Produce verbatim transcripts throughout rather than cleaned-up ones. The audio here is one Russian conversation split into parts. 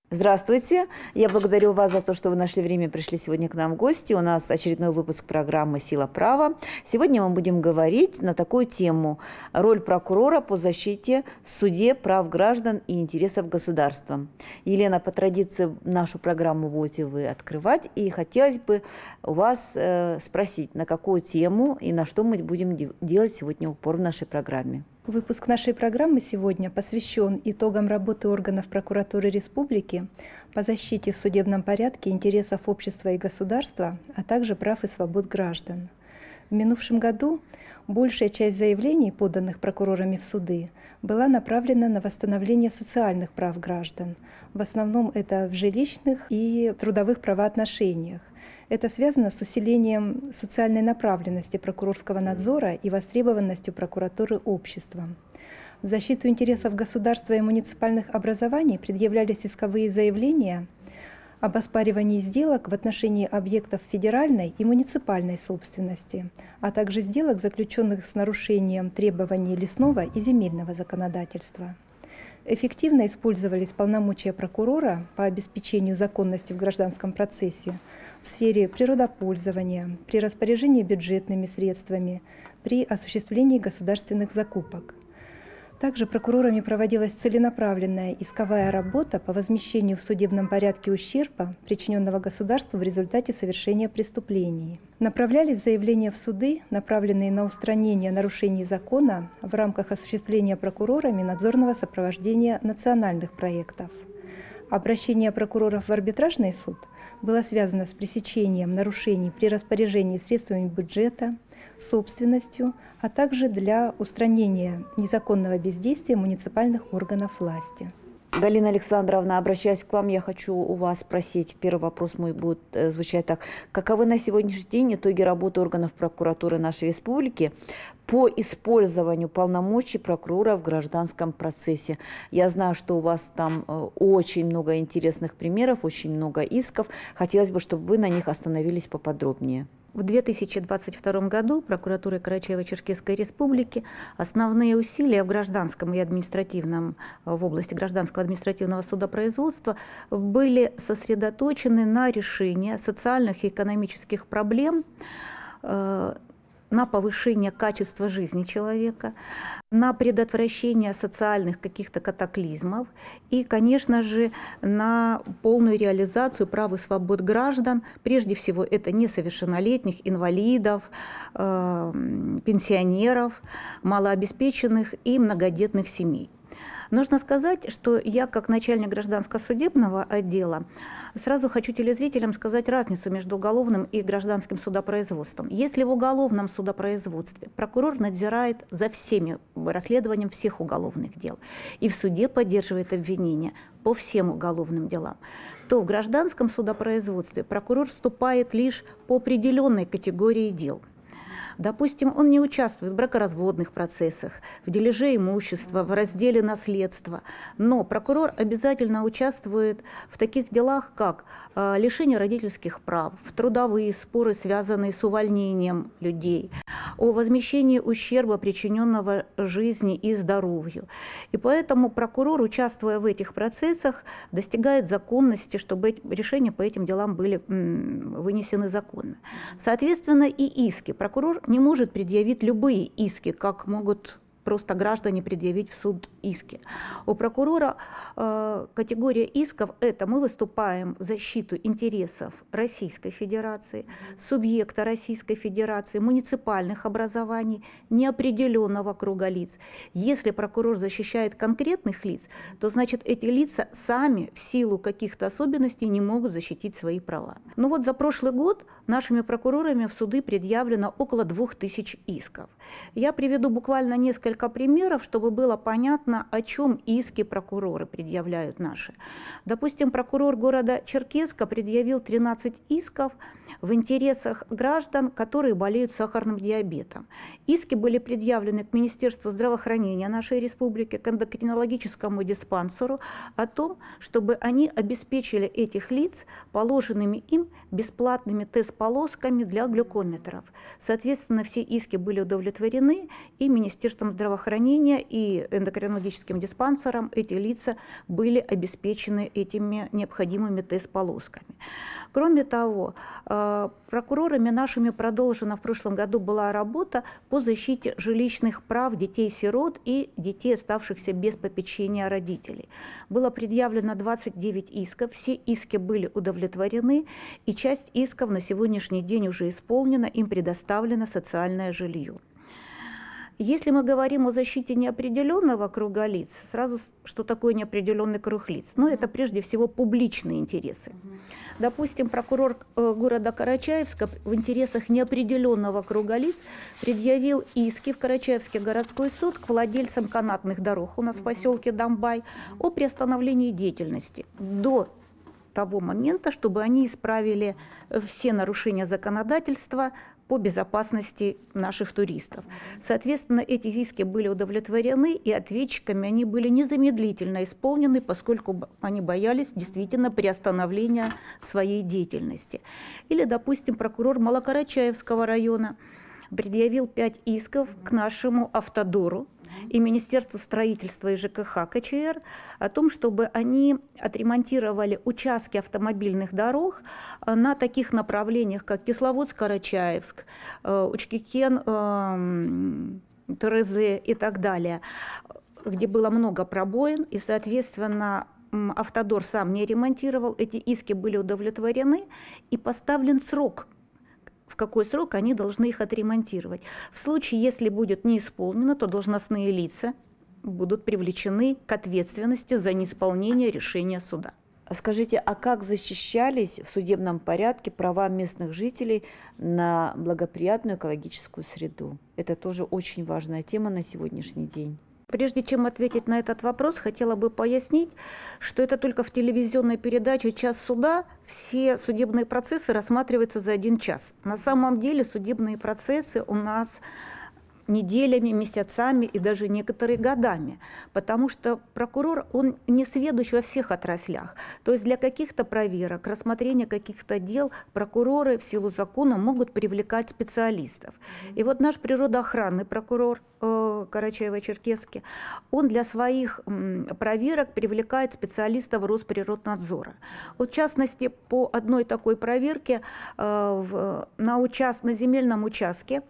Здравствуйте! Я благодарю вас за то, что вы нашли время и пришли сегодня к нам в гости. У нас очередной выпуск программы «Сила права». Сегодня мы будем говорить на такую тему: роль прокурора по защите в суде прав граждан и интересов государства. Елена, по традиции нашу программу будете вы открывать, и хотелось бы у вас э, спросить, на какую тему и на что мы будем делать сегодня упор в нашей программе. Выпуск нашей программы сегодня посвящен итогам работы органов прокуратуры республики по защите в судебном порядке интересов общества и государства, а также прав и свобод граждан. В минувшем году большая часть заявлений, поданных прокурорами в суды, была направлена на восстановление социальных прав граждан. В основном это в жилищных и трудовых правоотношениях. Это связано с усилением социальной направленности прокурорского надзора и востребованностью прокуратуры обществом. В защиту интересов государства и муниципальных образований предъявлялись исковые заявления об оспаривании сделок в отношении объектов федеральной и муниципальной собственности, а также сделок, заключенных с нарушением требований лесного и земельного законодательства. Эффективно использовались полномочия прокурора по обеспечению законности в гражданском процессе в сфере природопользования, при распоряжении бюджетными средствами, при осуществлении государственных закупок. Также прокурорами проводилась целенаправленная исковая работа по возмещению в судебном порядке ущерба, причиненного государству в результате совершения преступлений. Направлялись заявления в суды, направленные на устранение нарушений закона в рамках осуществления прокурорами надзорного сопровождения национальных проектов. Обращение прокуроров в арбитражный суд было связано с пресечением нарушений при распоряжении средствами бюджета, собственностью, а также для устранения незаконного бездействия муниципальных органов власти. Галина Александровна, обращаясь к вам, я хочу у вас спросить, первый вопрос мой будет э, звучать так. Каковы на сегодняшний день итоги работы органов прокуратуры нашей республики по использованию полномочий прокурора в гражданском процессе? Я знаю, что у вас там э, очень много интересных примеров, очень много исков. Хотелось бы, чтобы вы на них остановились поподробнее. В две тысячи двадцать втором году прокуратурой Карачаево-Черкесской Республики основные усилия в гражданском и административном, в области гражданского административного судопроизводства были сосредоточены на решении социальных и экономических проблем, на повышение качества жизни человека, на предотвращение социальных каких-то катаклизмов и, конечно же, на полную реализацию прав и свобод граждан, прежде всего это несовершеннолетних, инвалидов, э, пенсионеров, малообеспеченных и многодетных семей. Нужно сказать, что я, как начальник гражданско-судебного отдела, сразу хочу телезрителям сказать разницу между уголовным и гражданским судопроизводством. Если в уголовном судопроизводстве прокурор надзирает за всеми расследованием всех уголовных дел и в суде поддерживает обвинения по всем уголовным делам, то в гражданском судопроизводстве прокурор вступает лишь по определенной категории дел. Допустим, он не участвует в бракоразводных процессах, в дележе имущества, в разделе наследства, но прокурор обязательно участвует в таких делах, как э, лишение родительских прав, в трудовые споры, связанные с увольнением людей, о возмещении ущерба, причиненного жизни и здоровью. И поэтому прокурор, участвуя в этих процессах, достигает законности, чтобы решения по этим делам были м, вынесены законно. Соответственно, и иски. Прокурор не может предъявить любые иски, как могут просто граждане предъявить в суд иски. У прокурора э, категория исков – это мы выступаем в защиту интересов Российской Федерации, субъекта Российской Федерации, муниципальных образований, неопределенного круга лиц. Если прокурор защищает конкретных лиц, то значит эти лица сами в силу каких-то особенностей не могут защитить свои права. Ну вот за прошлый год нашими прокурорами в суды предъявлено около двух тысяч исков. Я приведу буквально несколько примеров, чтобы было понятно, о чем иски прокуроры предъявляют наши. Допустим, прокурор города Черкесска предъявил тринадцать исков в интересах граждан, которые болеют сахарным диабетом. Иски были предъявлены к Министерству здравоохранения нашей республики, к эндокринологическому диспансеру о том, чтобы они обеспечили этих лиц положенными им бесплатными тест-полосками для глюкометров. Соответственно, все иски были удовлетворены, и Министерством здравоохранения, и эндокринологическим диспансером эти лица были обеспечены этими необходимыми тест-полосками. Кроме того, прокурорами нашими продолжена в прошлом году была работа по защите жилищных прав детей-сирот и детей, оставшихся без попечения родителей. Было предъявлено двадцать девять исков, все иски были удовлетворены, и часть исков на сегодняшний день уже исполнена, им предоставлено социальное жилье. Если мы говорим о защите неопределенного круга лиц, сразу что такое неопределенный круг лиц? Ну, это прежде всего публичные интересы. Допустим, прокурор города Карачаевска в интересах неопределенного круга лиц предъявил иски в Карачаевский городской суд к владельцам канатных дорог у нас в поселке Домбай о приостановлении деятельности до того момента, чтобы они исправили все нарушения законодательства по безопасности наших туристов. Соответственно, эти иски были удовлетворены, и ответчиками они были незамедлительно исполнены, поскольку они боялись действительно приостановления своей деятельности. Или, допустим, прокурор Малокарачаевского района предъявил пять исков к нашему автодору и Министерству строительства и ЖКХ КЧР о том, чтобы они отремонтировали участки автомобильных дорог на таких направлениях, как Кисловодск-Карачаевск, Учкикен, Терезы и так далее, где было много пробоин, и, соответственно, автодор сам не ремонтировал, эти иски были удовлетворены, и поставлен срок, в какой срок они должны их отремонтировать. В случае, если будет не исполнено, то должностные лица будут привлечены к ответственности за неисполнение решения суда. Скажите, а как защищались в судебном порядке права местных жителей на благоприятную экологическую среду? Это тоже очень важная тема на сегодняшний день. Прежде чем ответить на этот вопрос, хотела бы пояснить, что это только в телевизионной передаче «Час суда» все судебные процессы рассматриваются за один час. На самом деле судебные процессы у нас неделями, месяцами и даже некоторые годами, потому что прокурор, он не сведущ во всех отраслях. То есть для каких-то проверок, рассмотрения каких-то дел прокуроры в силу закона могут привлекать специалистов. И вот наш природоохранный прокурор э, Карачаево-Черкесский, он для своих м, проверок привлекает специалистов Росприроднадзора. Вот в частности, по одной такой проверке э, в, на, участ, на земельном участке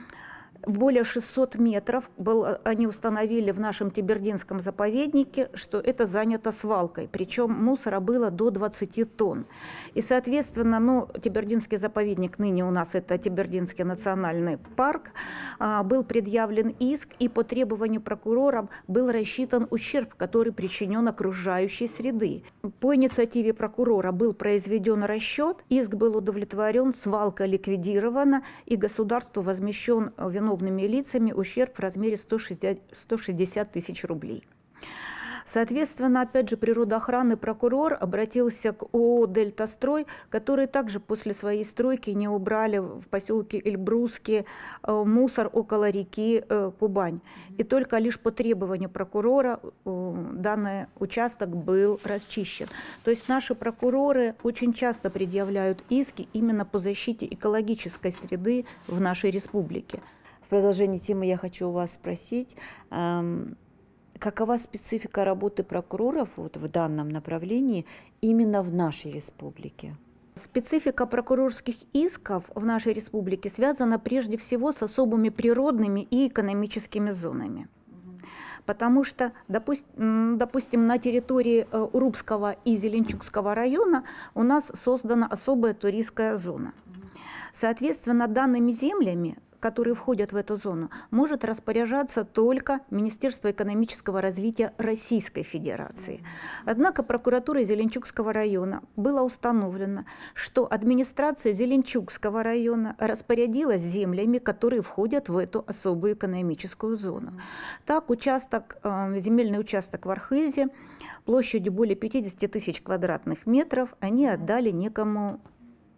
более шестисот метров был, они установили в нашем Тебердинском заповеднике, что это занято свалкой, причем мусора было до двадцати тонн. И, соответственно, ну, Тебердинский заповедник, ныне у нас это Тебердинский национальный парк, был предъявлен иск, и по требованию прокурора был рассчитан ущерб, который причинен окружающей среды. По инициативе прокурора был произведен расчет, иск был удовлетворен, свалка ликвидирована, и государству возмещен виновным лицами ущерб в размере сто шестьдесят тысяч рублей. Соответственно, опять же, природоохранный прокурор обратился к ООО «Дельтастрой», которые также после своей стройки не убрали в поселке Эльбрусский мусор около реки Кубань. И только лишь по требованию прокурора данный участок был расчищен. То есть наши прокуроры очень часто предъявляют иски именно по защите экологической среды в нашей республике. В продолжении темы я хочу у вас спросить, эм, какова специфика работы прокуроров вот в данном направлении именно в нашей республике? Специфика прокурорских исков в нашей республике связана прежде всего с особыми природными и экономическими зонами. Потому что, допустим, допустим, на территории Урупского и Зеленчукского района у нас создана особая туристская зона. Соответственно, данными землями, которые входят в эту зону, может распоряжаться только Министерство экономического развития Российской Федерации. Однако прокуратурой Зеленчукского района было установлено, что администрация Зеленчукского района распорядилась землями, которые входят в эту особую экономическую зону. Так, участок, земельный участок в Архизе площадью более пятидесяти тысяч квадратных метров они отдали некому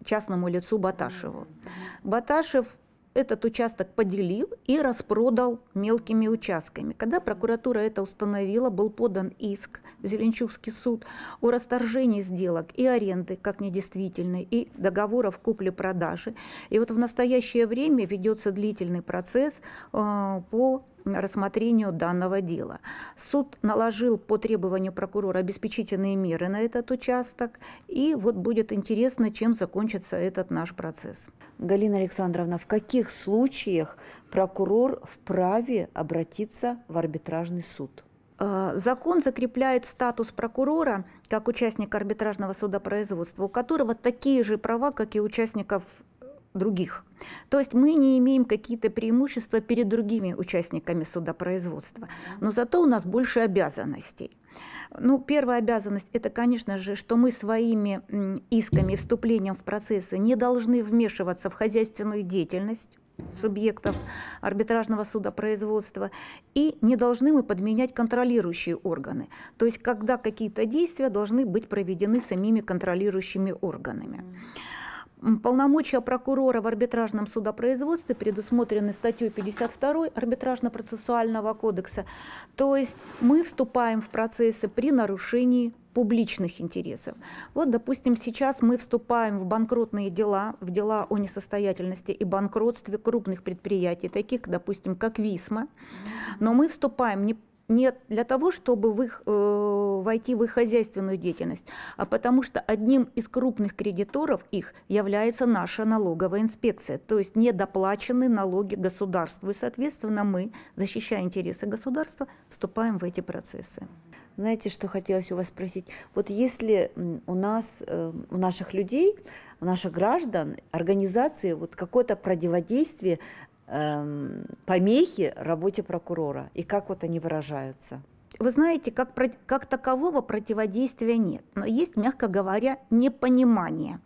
частному лицу Баташеву. Баташев этот участок поделил и распродал мелкими участками. Когда прокуратура это установила, был подан иск в Зеленчукский суд о расторжении сделок и аренды как недействительной, и договоров купли-продажи. И вот в настоящее время ведется длительный процесс э, по рассмотрению данного дела. Суд наложил по требованию прокурора обеспечительные меры на этот участок, и вот будет интересно, чем закончится этот наш процесс. Галина Александровна, в каких случаях прокурор вправе обратиться в арбитражный суд? Закон закрепляет статус прокурора как участника арбитражного судопроизводства, у которого такие же права, как и участников других. То есть мы не имеем какие-то преимущества перед другими участниками судопроизводства, но зато у нас больше обязанностей. Ну, первая обязанность – это, конечно же, что мы своими исками и вступлением в процессы не должны вмешиваться в хозяйственную деятельность субъектов арбитражного судопроизводства, и не должны мы подменять контролирующие органы. То есть когда какие-то действия должны быть проведены самими контролирующими органами. Полномочия прокурора в арбитражном судопроизводстве предусмотрены статьей пятьдесят второй Арбитражно-процессуального кодекса. То есть мы вступаем в процессы при нарушении публичных интересов. Вот, допустим, сейчас мы вступаем в банкротные дела, в дела о несостоятельности и банкротстве крупных предприятий, таких, допустим, как Висма, но мы вступаем не не для того, чтобы в их, э, войти в их хозяйственную деятельность, а потому что одним из крупных кредиторов их является наша налоговая инспекция, то есть недоплаченные налоги государству. И, соответственно, мы, защищая интересы государства, вступаем в эти процессы. Знаете, что хотелось у вас спросить? Вот если у нас, у наших людей, у наших граждан, организации вот какое-то противодействие, помехи работе прокурора, и как вот они выражаются? Вы знаете, как, как такового противодействия нет, но есть, мягко говоря, непонимание.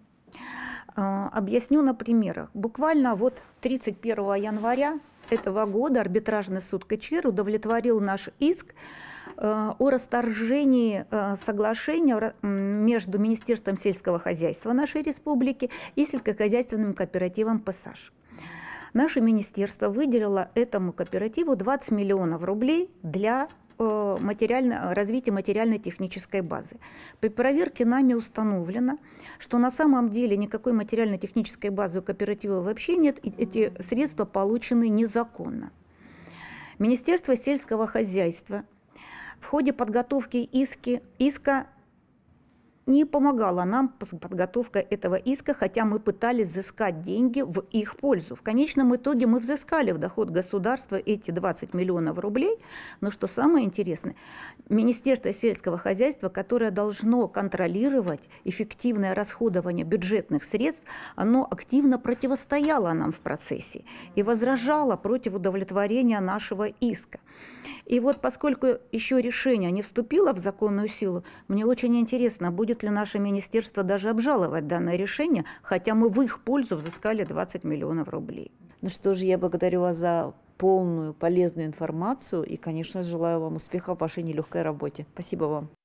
Объясню на примерах. Буквально вот тридцать первого января этого года арбитражный суд КЧР удовлетворил наш иск о расторжении соглашения между Министерством сельского хозяйства нашей республики и сельскохозяйственным кооперативом «Пассаж». Наше министерство выделило этому кооперативу двадцать миллионов рублей для э, материально, развития материально-технической базы. При проверке нами установлено, что на самом деле никакой материально-технической базы у кооператива вообще нет, и эти средства получены незаконно. Министерство сельского хозяйства в ходе подготовки иски, иска не помогала нам подготовка этого иска, хотя мы пытались взыскать деньги в их пользу. В конечном итоге мы взыскали в доход государства эти двадцать миллионов рублей, но что самое интересное, Министерство сельского хозяйства, которое должно контролировать эффективное расходование бюджетных средств, оно активно противостояло нам в процессе и возражало против удовлетворения нашего иска. И вот поскольку еще решение не вступило в законную силу, мне очень интересно, будет ли наше министерство даже обжаловать данное решение, хотя мы в их пользу взыскали двадцать миллионов рублей. Ну что же, я благодарю вас за полную, полезную информацию и, конечно, желаю вам успехов в вашей нелегкой работе. Спасибо вам.